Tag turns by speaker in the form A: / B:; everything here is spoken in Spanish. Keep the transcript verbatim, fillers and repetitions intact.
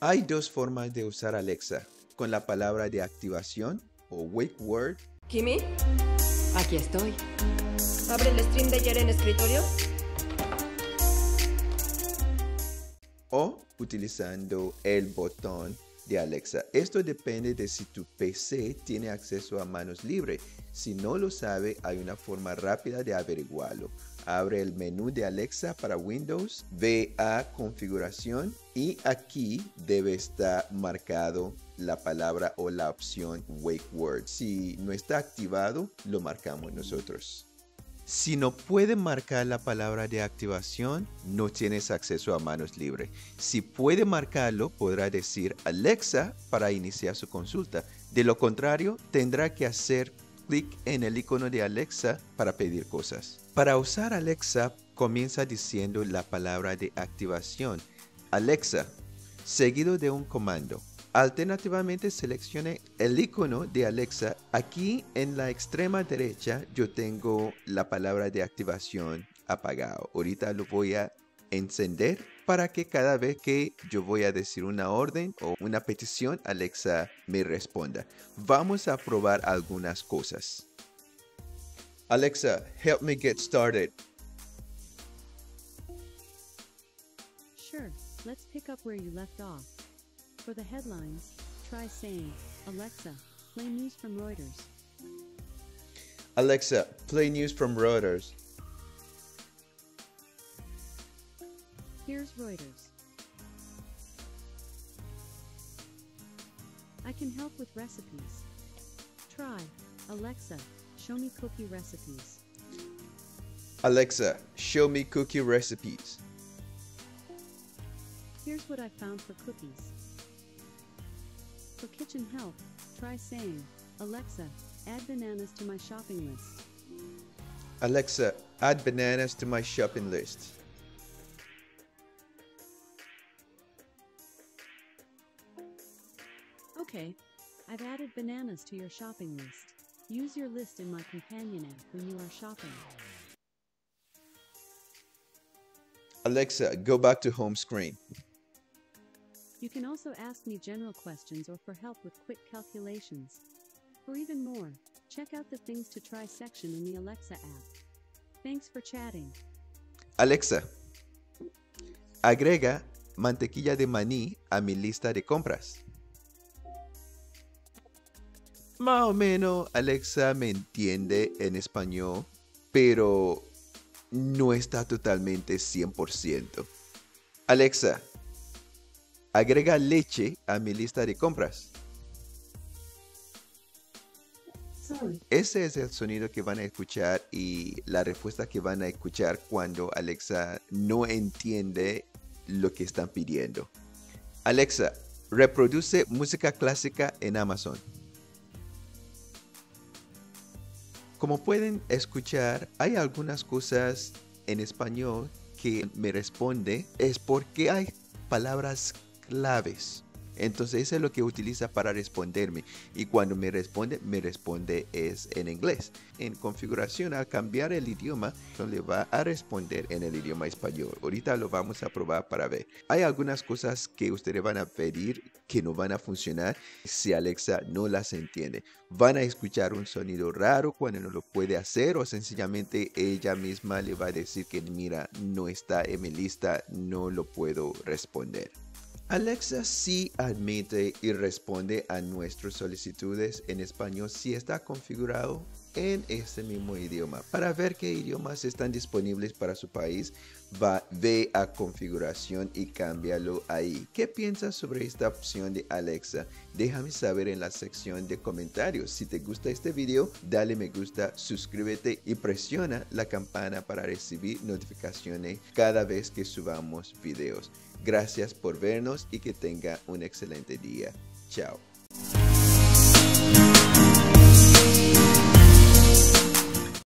A: Hay dos formas de usar Alexa, con la palabra de activación o wake word.
B: ¿Kimi?
C: Aquí estoy.
B: ¿Abre el stream de ayer en escritorio?
A: O utilizando el botón de Alexa. Esto depende de si tu P C tiene acceso a manos libres. Si no lo sabe, hay una forma rápida de averiguarlo. Abre el menú de Alexa para Windows, ve a configuración y aquí debe estar marcado la palabra o la opción wake word. Si no está activado, lo marcamos nosotros. Si no puede marcar la palabra de activación, no tienes acceso a manos libres. Si puede marcarlo, podrá decir Alexa para iniciar su consulta. De lo contrario, tendrá que hacer clic en el icono de Alexa para pedir cosas. Para usar Alexa, comienza diciendo la palabra de activación, Alexa, seguido de un comando. Alternativamente seleccione el icono de Alexa. Aquí en la extrema derecha yo tengo la palabra de activación apagado. Ahorita lo voy a encender para que cada vez que yo voy a decir una orden o una petición, Alexa me responda. Vamos a probar algunas cosas. Alexa, help me get started.
D: Sure, let's pick up where you left off. For the headlines, try saying, Alexa, play news from Reuters.
A: Alexa, play news from Reuters.
D: Here's Reuters. I can help with recipes. Try, Alexa, show me cookie recipes.
A: Alexa, show me cookie recipes.
D: Here's what I found for cookies. For kitchen help, try saying, Alexa, add bananas to my shopping list.
A: Alexa, add bananas to my shopping list.
D: Okay, I've added bananas to your shopping list. Use your list in my companion app when you are shopping.
A: Alexa, go back to home screen.
D: You can also ask me general questions or for help with quick calculations. For even more, check out the Things to Try section in the Alexa app. Thanks for chatting.
A: Alexa, agrega mantequilla de maní a mi lista de compras. Más o menos Alexa me entiende en español, pero no está totalmente cien por ciento. Alexa, agrega leche a mi lista de compras.
D: Sorry.
A: Ese es el sonido que van a escuchar y la respuesta que van a escuchar cuando Alexa no entiende lo que están pidiendo. Alexa, reproduce música clásica en Amazon. Como pueden escuchar, hay algunas cosas en español que me responde es porque hay palabras claves. Entonces eso es lo que utiliza para responderme y cuando me responde, me responde es en inglés. En configuración, al cambiar el idioma, le va a responder en el idioma español. Ahorita lo vamos a probar para ver. Hay algunas cosas que ustedes van a pedir que no van a funcionar si Alexa no las entiende. Van a escuchar un sonido raro cuando no lo puede hacer o sencillamente ella misma le va a decir que mira, no está en mi lista, no lo puedo responder. Alexa sí admite y responde a nuestras solicitudes en español si está configurado en ese mismo idioma. Para ver qué idiomas están disponibles para su país, va, ve a configuración y cámbialo ahí. ¿Qué piensas sobre esta opción de Alexa? Déjame saber en la sección de comentarios. Si te gusta este video, dale me gusta, suscríbete y presiona la campana para recibir notificaciones cada vez que subamos videos. Gracias por vernos y que tenga un excelente día. Chao.